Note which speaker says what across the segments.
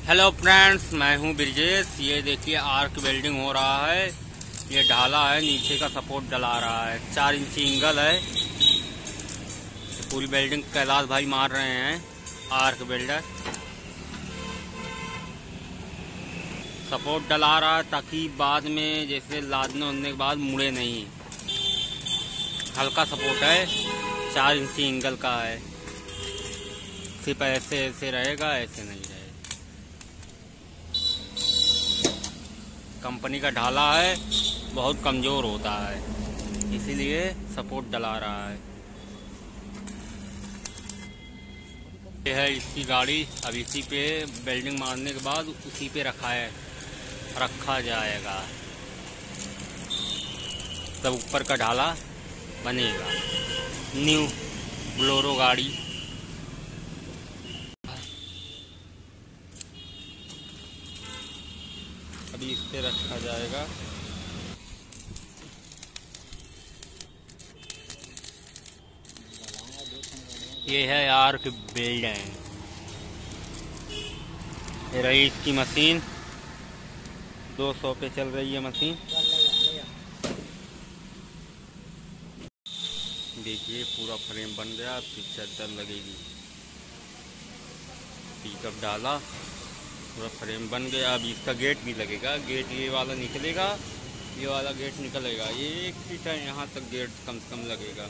Speaker 1: Hello friends, मैं हूं ब्रिजेश। ये देखिए आर्क वेल्डिंग हो रहा है। ये ढाला है, नीचे का सपोर्ट डला रहा है। 4 इंची एंगल है। पूरी वेल्डिंग कैलाश भाई मार रहे हैं, आर्क वेल्डर। सपोर्ट डला रहा है ताकि बाद में जैसे लादने होने के बाद मुड़े नहीं। हल्का सपोर्ट है, 4 इंची एंगल का है। सिर्फ ऐसे ऐसे रहेगा, ऐसे नहीं रहेगा। कंपनी का ढाला है, बहुत कमज़ोर होता है, इसीलिए सपोर्ट डला रहा है। ये है इसकी गाड़ी। अब इसी पे वेल्डिंग मारने के बाद उसी पे रखा जाएगा, तब ऊपर का ढाला बनेगा। न्यू बोलेरो गाड़ी। अभी इस पे रखा जाएगा। ये है आर्क वेल्डिंग। ये रही इसकी मशीन, 200 पे चल रही है मशीन। देखिए पूरा फ्रेम बन गया, फिर चद्दर लगेगी। पिकअप डाला, पूरा फ्रेम बन गया। अब इसका गेट भी लगेगा। गेट ये वाला निकलेगा, ये वाला गेट निकलेगा। ये 1 फीट है, यहाँ तक गेट कम से कम लगेगा।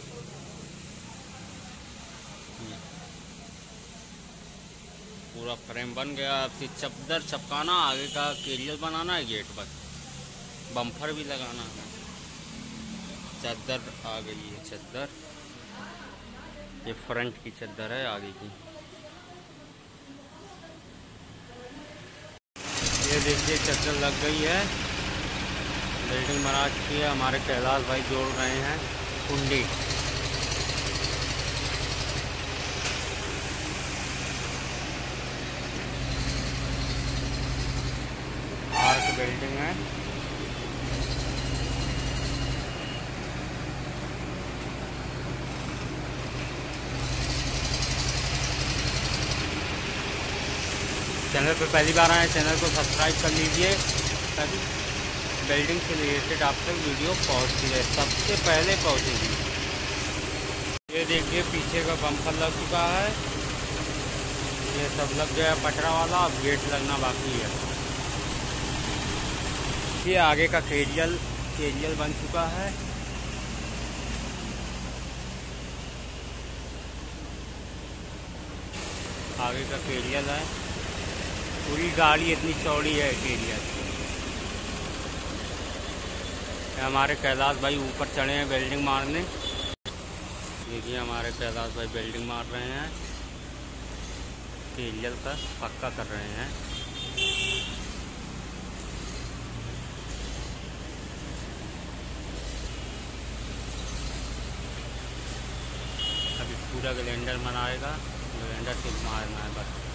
Speaker 1: पूरा फ्रेम बन गया। फिर चद्दर चपकाना, आगे का कैरियर बनाना है, गेट पर बम्फर भी लगाना है। चद्दर आ गई है। चद्दर ये फ्रंट की चद्दर है, आगे की। ये देखिए चद्दर लग गई है। वेल्डिंग मराज की है। हमारे कैलाश भाई जोड़ रहे हैं कुंडी। आर्क वेल्डिंग है। चैनल पर पहली बार आए, चैनल को सब्सक्राइब कर लीजिए ताकि वेल्डिंग से रिलेटेड आप तक वीडियो पहुंचती है, सबसे पहले पहुंचेगी। ये देखिए पीछे का बम्पर लग चुका है। ये सब लग गया पटरा वाला, अब गेट लगना बाकी है। ये आगे का कैरियर बन चुका है। आगे का कैरियर है। पूरी गाड़ी इतनी चौड़ी है कैरियर। हमारे कैलाश भाई ऊपर चढ़े हैं वेल्डिंग मारने। देखिए हमारे कैलाश भाई वेल्डिंग मार रहे हैं, कैरियर का पक्का कर रहे हैं। अभी पूरा ग्राइंडर बनाएगा, ग्राइंडर से मारना है बस।